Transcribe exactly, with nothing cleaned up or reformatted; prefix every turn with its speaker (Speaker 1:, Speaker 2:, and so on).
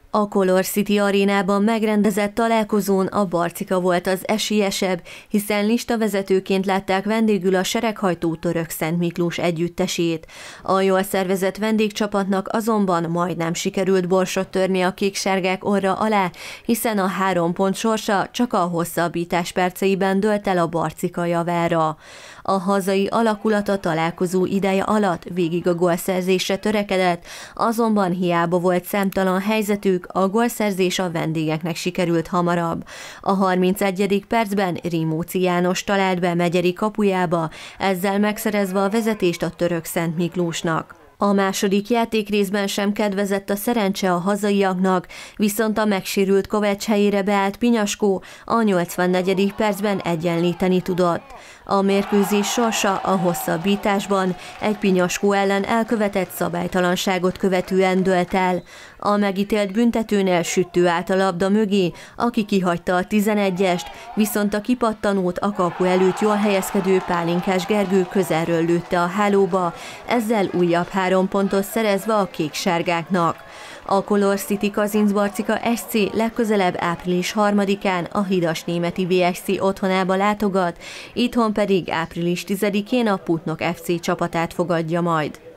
Speaker 1: A Color City arénában megrendezett találkozón a Barcika volt az esélyesebb, hiszen listavezetőként látták vendégül a sereghajtó Török Szent Miklós együttesét. A jól szervezett vendégcsapatnak azonban majdnem sikerült borsot törni a kéksárgák orra alá, hiszen a három pont sorsa csak a hosszabbítás perceiben dőlt el a Barcika javára. A hazai alakulat a találkozó ideje alatt végig a gólszerzésre törekedett, azonban hiába volt számtalan helyzetük, a gólszerzés a vendégeknek sikerült hamarabb. A harmincegyedik percben Rimóci János talált be Megyeri kapujába, ezzel megszerezve a vezetést a Török Szent Miklósnak. A második játékrészben sem kedvezett a szerencse a hazaiaknak, viszont a megsérült Kovács helyére beállt Pinyaskó a nyolcvannegyedik percben egyenlíteni tudott. A mérkőzés sorsa a hosszabbításban egy Pinyaskó ellen elkövetett szabálytalanságot követően dőlt el. A megítélt büntetőnél Süttő állt a labda mögé, aki kihagyta a tizenegyest, viszont a kipattanót a kapu előtt jól helyezkedő Pálinkás Gergő közelről lőtte a hálóba, ezzel újabb három pontot szerezve a kéksárgáknak. A Color City Kazincbarcika es cé legközelebb április harmadikán a Hidasnémeti vé es cé otthonába látogat, itthon pedig április tizedikén a Putnok ef cé csapatát fogadja majd.